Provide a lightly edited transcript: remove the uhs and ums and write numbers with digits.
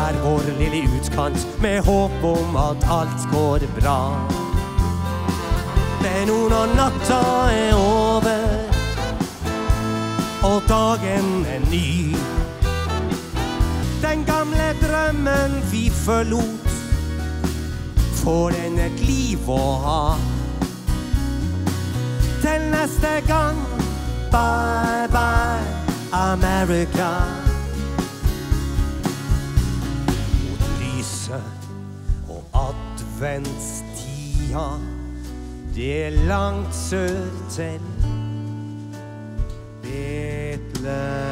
er vår lille utkant med håp om at alt går bra. Men nå når natta er over og dagen er ny, den gamle drømmen vi forlot får den et liv å ha. Til neste gang, bye bye America. Mot lyset og adventstida, det er langt sør til Betlehem.